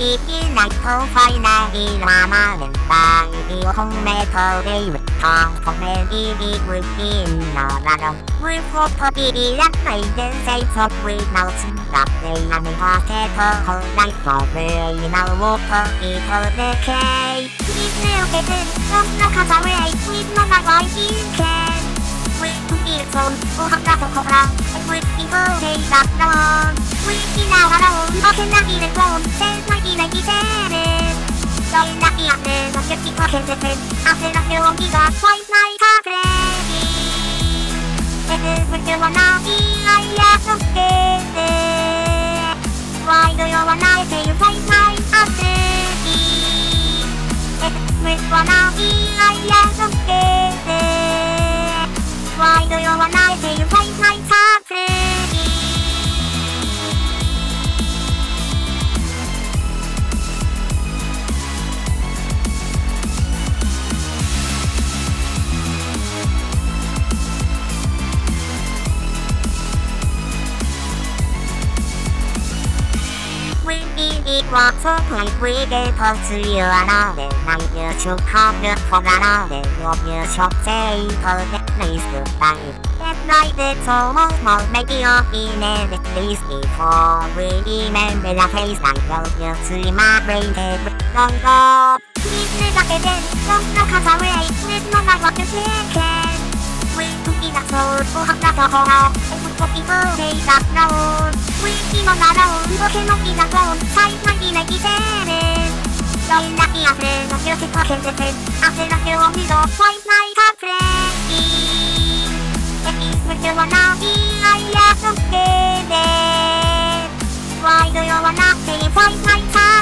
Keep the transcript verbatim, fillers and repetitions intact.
いきなりとファイナリラマ連敗を込めとで言ったコメディーウィキンのラロウィフォトビーやない伝説をウィナウツだってやめはけと本来とウィナウをといとでけい水をけてそんな風ウェイウィの長い人間ウィフィルソンおはがとこらウィフィフォーデイだろウィキナワロンオケナビレコンセンマギレギセレどんな気やねの雪とけてて汗だけを気がファイナイカクレディエルブルはないあいやそけてワイドよはないてゆファイナイアスディエルブルはないあいやそけてワイドよはないてゆファイナイカクレディว่าพวกให้วีเดย์พอซื้อเยอะนะเด็กในเยอะชุดข้าวเนื้อพอละนะเด็กรวมเยอะชอบเจ๊พอเด็กในสุดใจเด็กในเด็กโตมองมองไม่ดีออกอีเนเด็กลิสต์ before we even เวลาเพย์สั่งเราเยอะซื้อมาเบรนเทปลองก็นิดนึงだけでそんな風เว้ยนิดมันว่าจะเท่แค่วิทุกีนักโซลโอหักนักโฮฮาเอ็มพวกอีโฟเดย์ดักเราวิธีมันน่าเราโอเคのกีนักโซลใช้ไม่ดีในกีเซเรどんな気あふれの気をつかけてて汗だけを見ろファイナイカプレイエキスムではないあいやそけでワイドよはなくてファイナイカ